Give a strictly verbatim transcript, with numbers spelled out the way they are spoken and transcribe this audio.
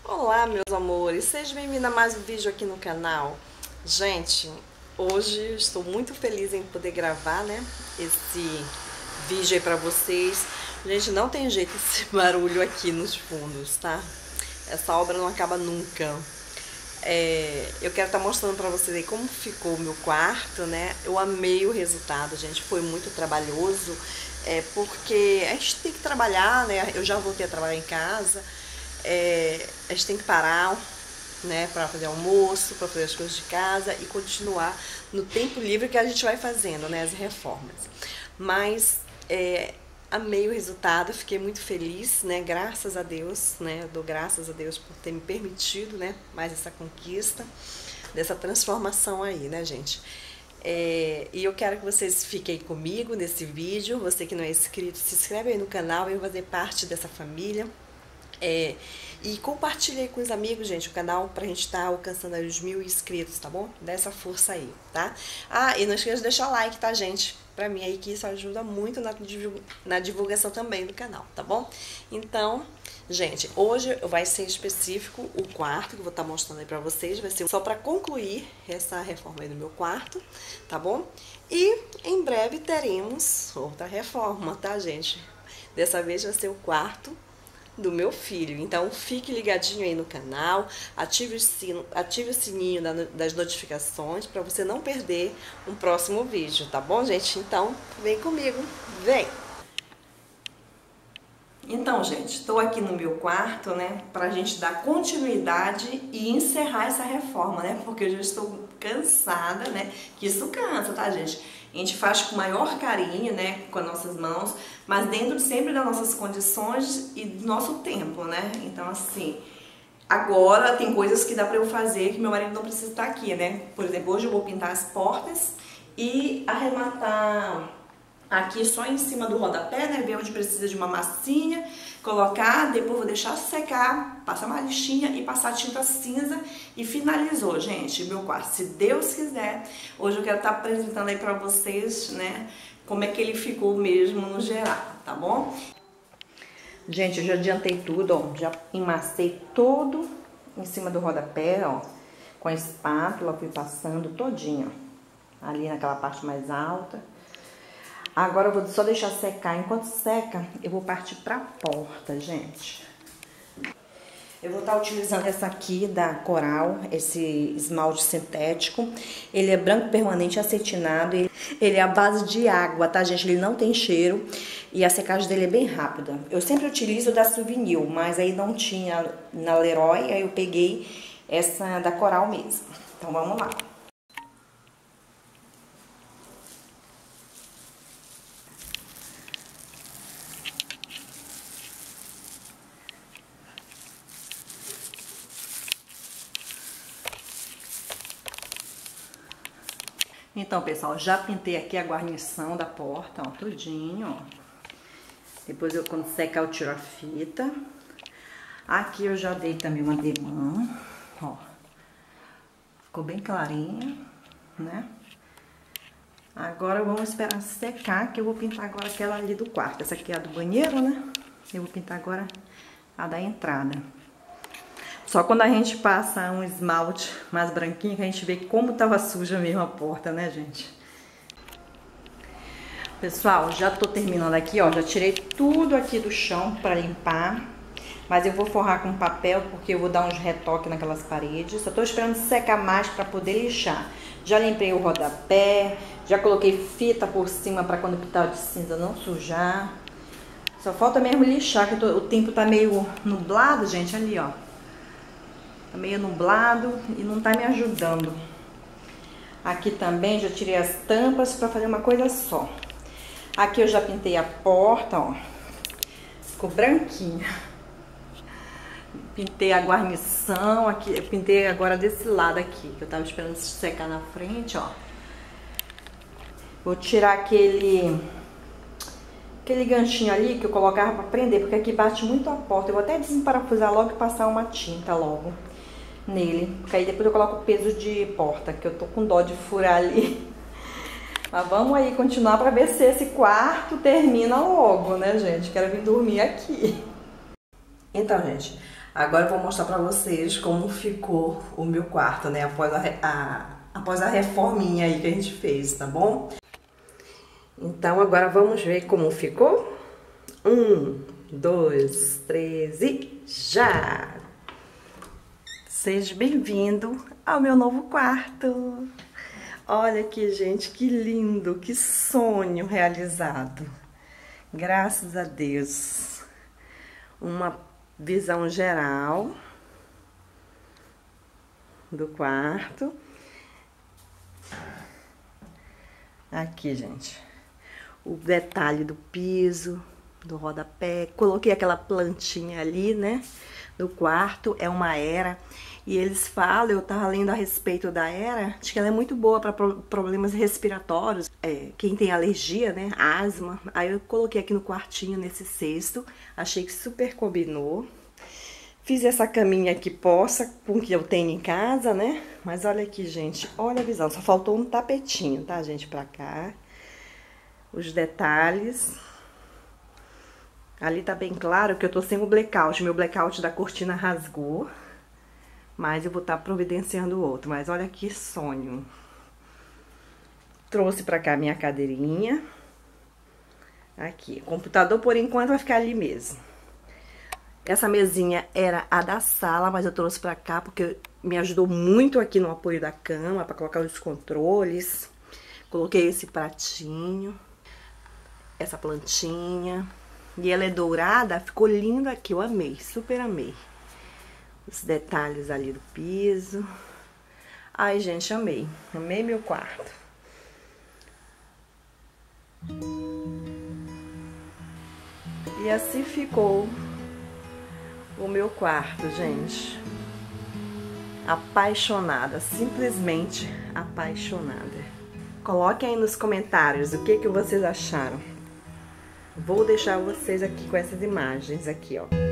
Olá, meus amores, sejam bem-vindos a mais um vídeo aqui no canal. Gente, hoje eu estou muito feliz em poder gravar, né, esse vídeo aí pra vocês. Gente, não tem jeito esse barulho aqui nos fundos, tá? Essa obra não acaba nunca. É, eu quero estar mostrando pra vocês aí como ficou o meu quarto, né? Eu amei o resultado, gente, foi muito trabalhoso, é, porque a gente tem que trabalhar, né? Eu já voltei a trabalhar em casa. É, a gente tem que parar, né, para fazer almoço, para fazer as coisas de casa e continuar no tempo livre que a gente vai fazendo, né, as reformas. Mas é, amei o resultado, fiquei muito feliz, né, graças a Deus, né, eu dou graças a Deus por ter me permitido, né, mais essa conquista, dessa transformação aí, né, gente. É, e eu quero que vocês fiquem comigo nesse vídeo. Você que não é inscrito, se inscreve aí no canal, vem fazer parte dessa família. É, e compartilha aí com os amigos, gente, o canal, pra gente estar tá alcançando aí os mil inscritos, tá bom? Dá essa força aí, tá? Ah, e não esqueça de deixar o like, tá, gente? Pra mim aí que isso ajuda muito na, na divulgação também do canal, tá bom? Então, gente, hoje vai ser específico o quarto que eu vou estar tá mostrando aí pra vocês. Vai ser só pra concluir essa reforma aí do meu quarto, tá bom? E em breve teremos outra reforma, tá, gente? Dessa vez vai ser o quarto do meu filho. Então fique ligadinho aí no canal, ative o, sino, ative o sininho das notificações para você não perder um próximo vídeo, tá bom, gente? Então vem comigo, vem! Então, gente, estou aqui no meu quarto, né, pra gente dar continuidade e encerrar essa reforma, né, porque eu já estou cansada, né, que isso cansa, tá, gente? A gente faz com o maior carinho, né, com as nossas mãos, mas dentro sempre das nossas condições e do nosso tempo, né? Então, assim, agora tem coisas que dá pra eu fazer que meu marido não precisa estar aqui, né? Por exemplo, hoje eu vou pintar as portas e arrematar aqui só em cima do rodapé, né? Ver onde precisa de uma massinha, colocar, depois vou deixar secar, passar uma lixinha e passar tinta cinza e finalizou, gente, meu quarto. Se Deus quiser, hoje eu quero estar apresentando aí pra vocês, né, como é que ele ficou mesmo no geral, tá bom? Gente, eu já adiantei tudo, ó, já emacei todo em cima do rodapé, ó, com a espátula, fui passando todinho, ó, ali naquela parte mais alta. Agora eu vou só deixar secar. Enquanto seca, eu vou partir pra porta, gente. Eu vou estar utilizando essa aqui da Coral, esse esmalte sintético. Ele é branco permanente acetinado. Ele é à base de água, tá, gente? Ele não tem cheiro e a secagem dele é bem rápida. Eu sempre utilizo da Souvenir, mas aí não tinha na Leroy, aí eu peguei essa da Coral mesmo. Então vamos lá. Então, pessoal, já pintei aqui a guarnição da porta, ó, tudinho, ó. Depois, eu, quando secar, eu tiro a fita. Aqui eu já dei também uma demã, ó. Ficou bem clarinha, né? Agora, vamos esperar secar, que eu vou pintar agora aquela ali do quarto. Essa aqui é a do banheiro, né? Eu vou pintar agora a da entrada. Só quando a gente passa um esmalte mais branquinho que a gente vê como tava suja mesmo a porta, né, gente? Pessoal, já tô terminando aqui, ó. Já tirei tudo aqui do chão pra limpar. Mas eu vou forrar com papel porque eu vou dar uns retoques naquelas paredes. Só tô esperando secar mais pra poder lixar. Já limpei o rodapé, já coloquei fita por cima pra quando pintar de cinza não sujar. Só falta mesmo lixar, que tô, o tempo tá meio nublado, gente, ali, ó. Tá meio nublado e não tá me ajudando. Aqui também já tirei as tampas pra fazer uma coisa só. Aqui eu já pintei a porta, ó. Ficou branquinha. Pintei a guarnição aqui. Eu pintei agora desse lado aqui, que eu tava esperando secar na frente, ó. Vou tirar aquele... Aquele ganchinho ali que eu colocava pra prender, porque aqui bate muito a porta. Eu vou até desemparafusar logo e passar uma tinta logo nele, porque aí depois eu coloco o peso de porta, que eu tô com dó de furar ali. Mas vamos aí continuar pra ver se esse quarto termina logo, né, gente? Quero vir dormir aqui. Então, gente, Agora eu vou mostrar pra vocês como ficou o meu quarto, né? Após a, a, após a reforminha aí que a gente fez, tá bom? Então agora vamos ver como ficou. Um, dois, três e já! Seja bem-vindo ao meu novo quarto. Olha aqui, gente, que lindo, que sonho realizado. Graças a Deus. Uma visão geral do quarto. Aqui, gente, o detalhe do piso, do rodapé. Coloquei aquela plantinha ali, né, do quarto. É uma era. E eles falam, eu tava lendo a respeito da era, acho que ela é muito boa para problemas respiratórios. É, quem tem alergia, né, asma. Aí eu coloquei aqui no quartinho, nesse cesto. Achei que super combinou. Fiz essa caminha aqui poça com o que eu tenho em casa, né? Mas olha aqui, gente, olha a visão. Só faltou um tapetinho, tá, gente, pra cá. Os detalhes. Ali tá bem claro que eu tô sem o blackout. Meu blackout da cortina rasgou. Mas eu vou estar providenciando outro. Mas olha que sonho. Trouxe pra cá minha cadeirinha. Aqui. Computador, por enquanto, vai ficar ali mesmo. Essa mesinha era a da sala, mas eu trouxe pra cá porque me ajudou muito aqui no apoio da cama, pra colocar os controles. Coloquei esse pratinho. Essa plantinha. E ela é dourada, ficou lindo aqui. Eu amei, super amei. Os detalhes ali do piso. Ai, gente, amei. Amei meu quarto. E assim ficou o meu quarto, gente. Apaixonada, simplesmente apaixonada. Coloquem aí nos comentários o que, que vocês acharam. Vou deixar vocês aqui com essas imagens aqui, ó.